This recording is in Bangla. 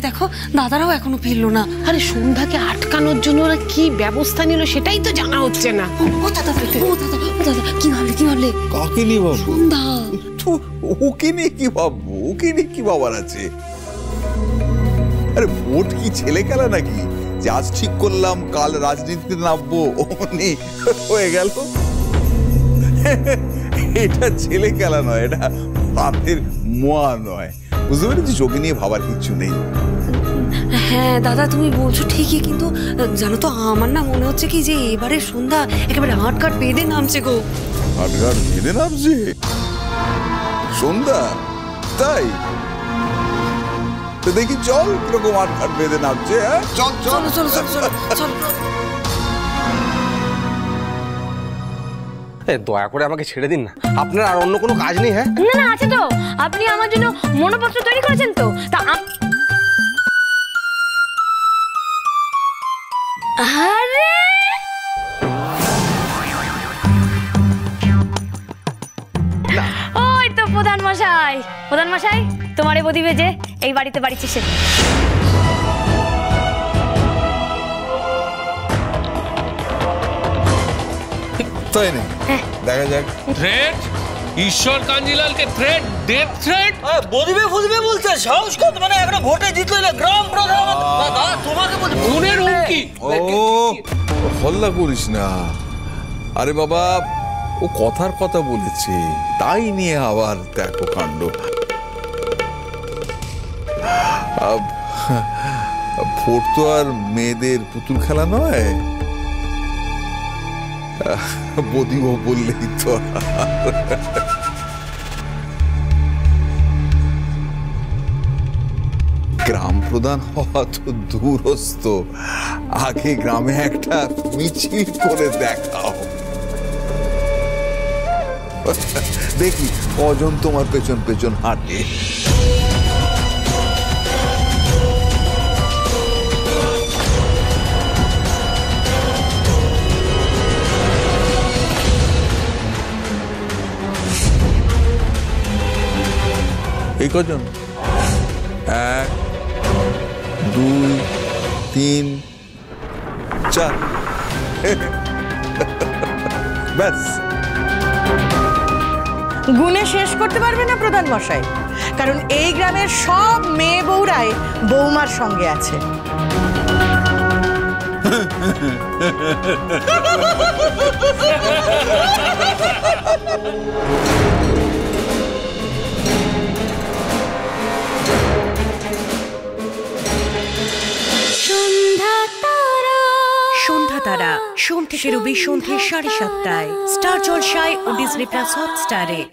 দেখো দাদারাও এখনো ফিরলো না। আরে সন্ধ্যাকে আটকানোর জন্য ওরা কি ব্যবস্থা নিল সেটাই তো জানা হচ্ছে না। ও দাদা কি ভাবলে কাকে নিয়ে ভাববো? সন্ধ্যা। ওকে নিয়ে কি ভাববো? ওকে নিয়ে কি ভাবার আছে? আরে ভোট কি ছেলে খেলা নাকি যে আজ ঠিক করলাম কাল রাজনীতিতে নামবো অমনি হয়ে গেল? এটা ছেলে খেলা নয়, এটা বাপের মোয়া নয়, বুঝতে পেরেছিস? ওকে নিয়ে ভাবার কিছু নেই। হ্যাঁ দাদা তুমি বলছো ঠিকই, কিন্তু জানো তো আমার না মনে হচ্ছে কি যে এবারে সন্ধ্যা একেবারে হাটকাট বেঁধে নামছে গো। হাটঘাট বেঁধে নামছে সন্ধ্যা? তাই তো দেখি চল কিরকম হাটঘাট বেঁধে নামছে। হ্যাঁ চল চল চলো চলো চলো চলো। দয়া করে আমাকে ছেড়ে দিন না, আপনার আর অন্য কোনো কাজ নেই? হ্যাঁ না না আছে তো, আপনি আমার জন্য মনোপত্র তৈরি করেছেন তো, তা আরে ওই তো প্রধান মশাই তোমার এই বদিবে যে এই বাড়িতে বাড়িছে সে। তাই না? দেখা যাক। থ্রেট ঈশ্বর কাঞ্জিলালকে থ্রেট, ডেথ থ্রেট। বদিবে বলছে সাহস কত, মানে একটা ভোটে জিতলো না গ্রাম প্রধান দাদা তোমাকে বলছে খুনের হুমকি। ও হল্লা করিস না, আরে বাবা ও কথার কথা বলেছে, তাই নিয়ে আবার দেখো কাণ্ড। ভোট তো আর মেয়েদের পুতুল খেলা নয়, বদিব বললেই তো। গ্রাম প্রধান হওয়া তো দূরস্থ, আগে গ্রামে একটা মিছিল করে দেখাও, দেখি কজন তোমার পেছন পেছন হাঁটে। এই কজন? 1 2 3 4 ব্যাস। গুণে শেষ করতে পারবে না প্রধান মশাই, কারণ এই গ্রামের সব মেয়ে বউরাই বৌমার সঙ্গে আছে। সন্ধ্যা তারা সোম থেকে রবি সন্ধ্যে 7:30টায় স্টার জলসায় ও ডিজনি প্লাস হটস্টারে।